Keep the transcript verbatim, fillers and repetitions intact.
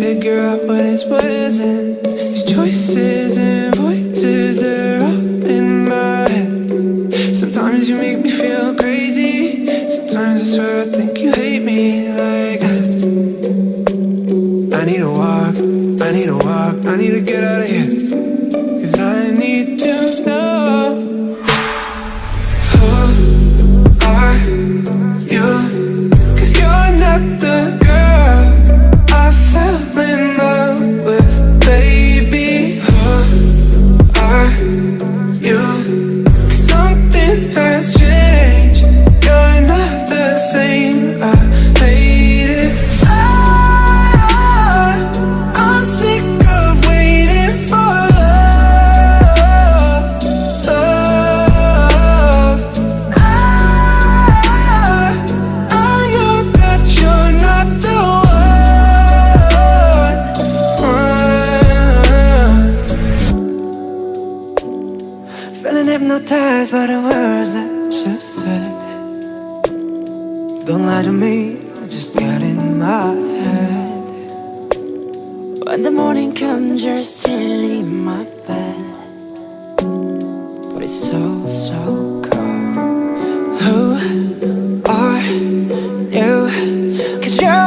figure out what is what isn't. These choices and voices, they're all in my head. Sometimes you make me feel crazy. Sometimes I swear I think you hate me like that. I need a walk, I need a walk, I need to get out of here. Cause I need to know, who are you? Cause you're not the girl I fell in love with, baby. Who are you? Cause something has changed. You're not the same. I hate it. I, I'm sick of waiting for love, love. I, I know that you're not the one. Feeling hypnotized by the words that you said. Don't lie to me, I just got in my head. When the morning comes, you're still in my bed, but it's so, so cold. Who are you? Cause you're